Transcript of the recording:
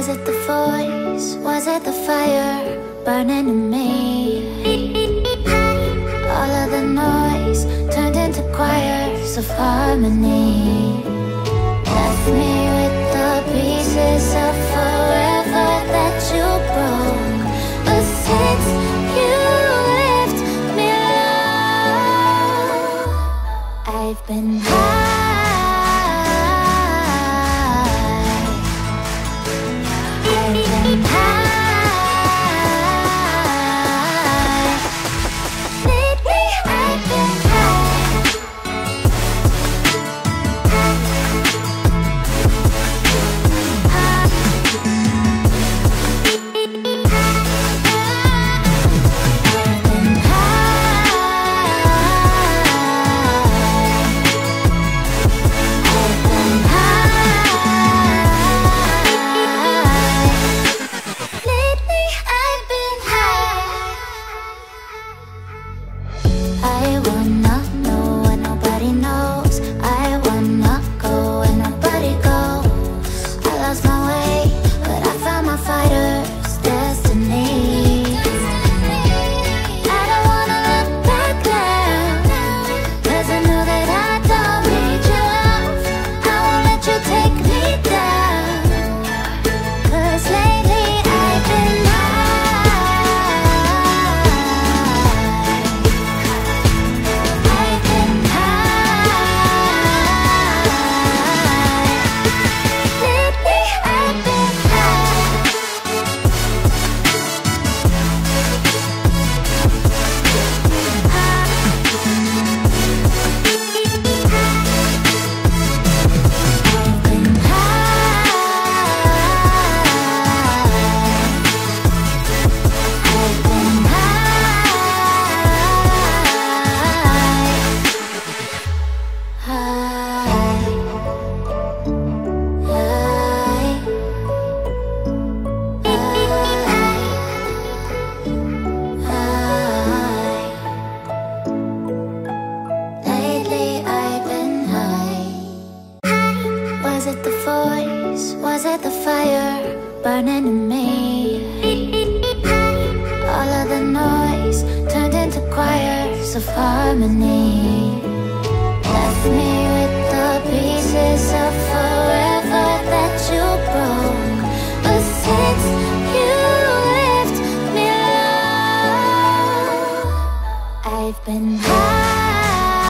Was it the voice? Was it the fire burning in me? All of the noise turned into choirs of harmony. Left me with the pieces of forever that you broke. But since you left me alone, I've been high. Was it the voice? Was it the fire burning in me? All of the noise turned into choirs of harmony. Left me with the pieces of forever that you broke. But since you left me alone, I've been